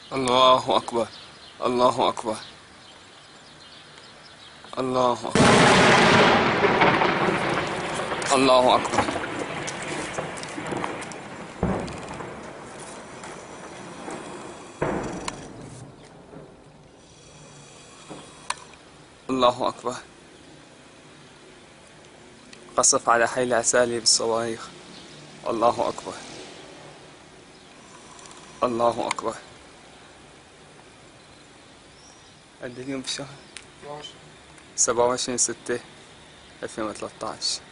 الله أكبر. الله أكبر. الله أكبر. الله أكبر. الله أكبر. قصف على حي العسالي بالصواريخ. الله أكبر. الله أكبر. قد اليوم بشهر 27/6/2013.